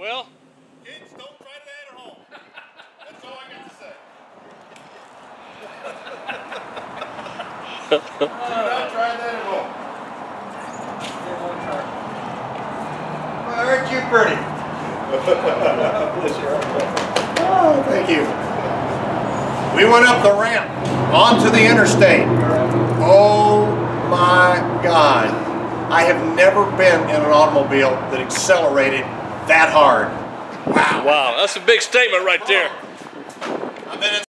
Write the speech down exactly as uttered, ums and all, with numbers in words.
Well, kids, don't try that at home. That's all I got to say. Do not try that at home. Well, aren't you pretty? Oh, thank you. We went up the ramp onto the interstate. Oh my God. I have never been in an automobile that accelerated that hard. Wow. wow, that's a big statement right there. I've been in